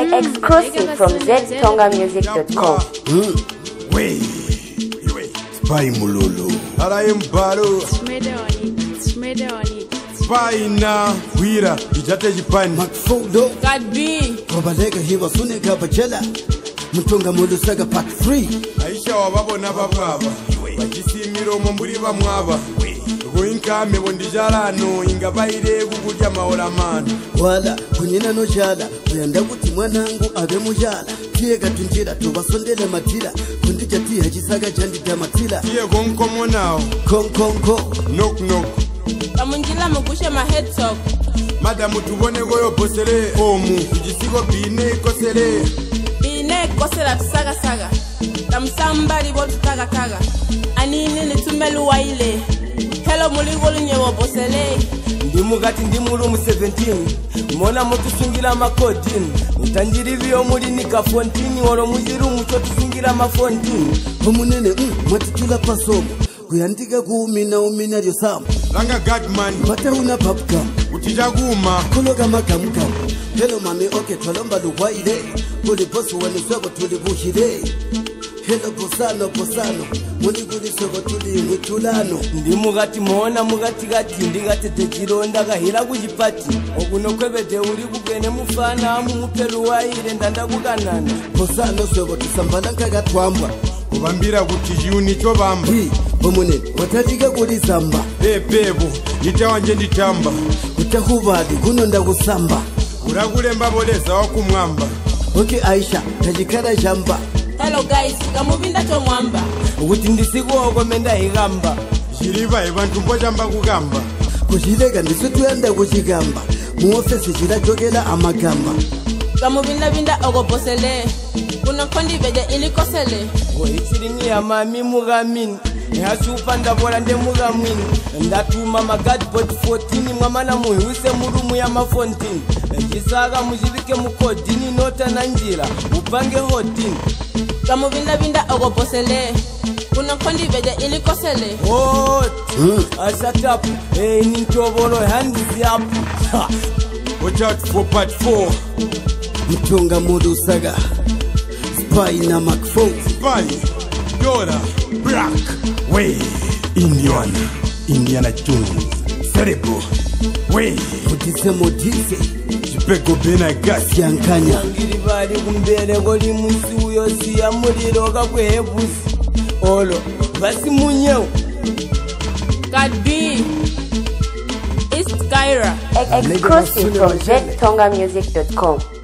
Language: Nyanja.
Exclusive from ztongamusic.com. Wait. Spy Mululu. Araim Baru. Smede on it. Spy na Wira. Ijate Japan. Makfodo. God be. Kobalega hiwa suneka bachela. Tonga Lusaka part 3. Aisha wababo na baba. Bajisi miro mburi ba mwaba. Kuinka mebondijala no ingabaire kukulya maolamana. Wala kunyina no jala. Kuyanda kuti mwanangu abe mujala. Tiye gatunjira tubasondele matila. Kundija tiye hachisaga jandida matila. Tiye konkomo nao. Konkonko. Knock knock. Kamunjila mugushe ma head talk. Madamu tubone goyo posele. Omu kujisigo bine kosele. Bine kosela tusaga saga. Tamsambari botu taga taga. Anini nitumelu waile. Hello muligolu nyewo bosele. Ndimugati ndimulumu 17 mona mutusungira makodini utanjiri vyo muri nika fontini oro muziru mucho tusungira mafontini omunene matitula pasomo kuyandika kuumina umina ryo samu Langa Godman bata una babka utijaguma kologa makamukam hello mami okay tolomba luwaile kuli bosi wani swego tuli buhire hello posano muni kuli swego tuli mwitulano ndimugati mona mugati gati ndigate tejironda gahira kujipati okuno kwebede uri kugene mufana mu mupelu waile ndanda kukanana posano swego tusambala kagatwamba kubambira kuti juni cho bamba omunene watatika kuli samba bebo nitawanje nditamba utahubadi kunonda kusamba urakulemba boleza wakumwamba okay Aisha tajikara jamba. Hello guys, kamubinda to mwamba. Ukuthi ndisikuoko menda higamba Jiriba ebantu mbojamba kugamba kujilega ndisituyanda kuchigamba mu office chirajogela amagamba Kamubinda binda ogobosele. Kuna kondi veje ilikosele. oichiringi ya mami mugamini ehasupanda bora nde mugamini ndatuma magadbot 14 mwamana muhuse murumu ya mafontini ejisaga mujibike mukodini nota na njira upange hotini Kamubinda binda ogobosele. Kuna kondi veje ilikosele. hot asatapu nintobolo hands up Watch out for part 4 Tonga Lusaka Spy na Makfodo Spy Dora Black Way Indiana Jones Cerebro Way Kutise modise Jipeko bena gas yankanya ngiri bali kumbere goli musi uyo siya muliro kakwehebusi olo basi munyeo God be. East Cairo. Exclusive from ztongamusic.com.